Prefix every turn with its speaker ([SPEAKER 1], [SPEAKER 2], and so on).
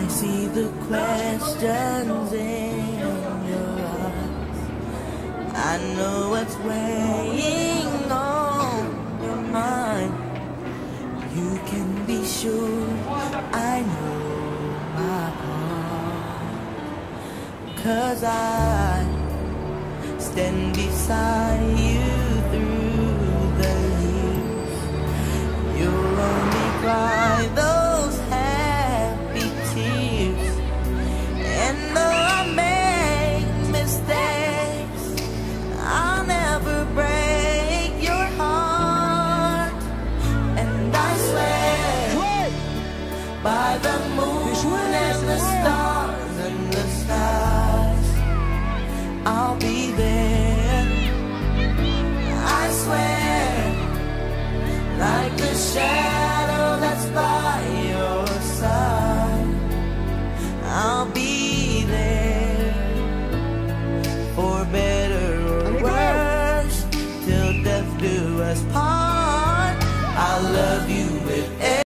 [SPEAKER 1] see the questions in your eyes. I know what's weighing on your mind. You can be sure I know my part, 'cause I stand beside you through the years. You'll only cry those happy tears. And though I make mistakes, I'll never break your heart. And I swear by the moon and the stars and the skies, I'll be there. I swear, like the shadow that's by your side, I'll be there. For better or worse, till death do us part. I love you with